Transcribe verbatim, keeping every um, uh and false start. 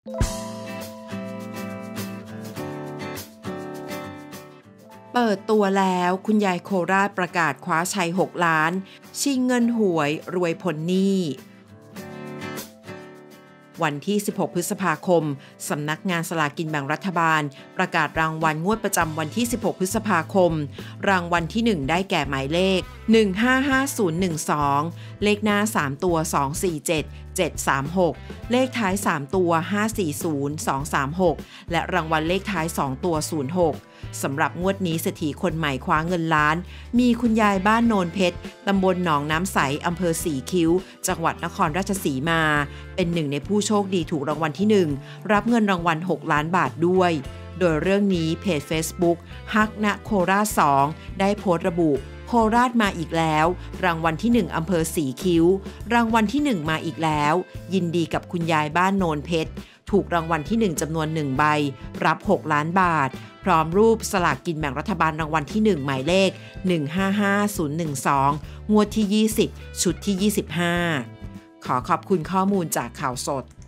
เปิดตัวแล้วคุณยายโคราชประกาศคว้าชัยหกล้านชิงเงินหวยรวยพ้นหนี้วันที่สิบหกพฤษภาคมสำนักงานสลากกินแบ่งรัฐบาลประกาศรางวัลงวดประจำวันที่สิบหกพฤษภาคมรางวัลที่หนึ่งได้แก่หมายเลขหนึ่ง ห้า ห้า ศูนย์ หนึ่ง สองเลขหน้าสามตัวสอง สี่ เจ็ด เจ็ด สาม หกเลขท้ายสามตัวห้า สี่ ศูนย์ สอง สาม หกและรางวัลเลขท้ายสองตัวศูนย์ หกสำหรับงวดนี้เศรษฐีคนใหม่คว้าเงินล้านมีคุณยายบ้านโนนเพชรตำบลหนองน้ำใสอำเภอสีคิ้วจังหวัดนครราชสีมาเป็นหนึ่งในผู้โชคดีถูกรางวัลที่หนึ่งรับเงินรางวัลหกล้านบาทด้วยโดยเรื่องนี้เพจ Facebook ฮักณโคราชสองได้โพสต์ระบุโคราชมาอีกแล้วรางวัลที่หนึ่งอำเภอสีคิ้วรางวัลที่หนึ่งมาอีกแล้วยินดีกับคุณยายบ้านโนนเพชรถูกรางวัลที่หนึ่งจำนวนหนึ่งใบรับหกล้านบาทพร้อมรูปสลากกินแบ่งรัฐบาลรางวัลที่หนึ่งหมายเลขหนึ่ง ห้า ห้า ศูนย์ หนึ่ง สองงวดที่ยี่สิบชุดที่ยี่สิบห้าขอขอบคุณข้อมูลจากข่าวสด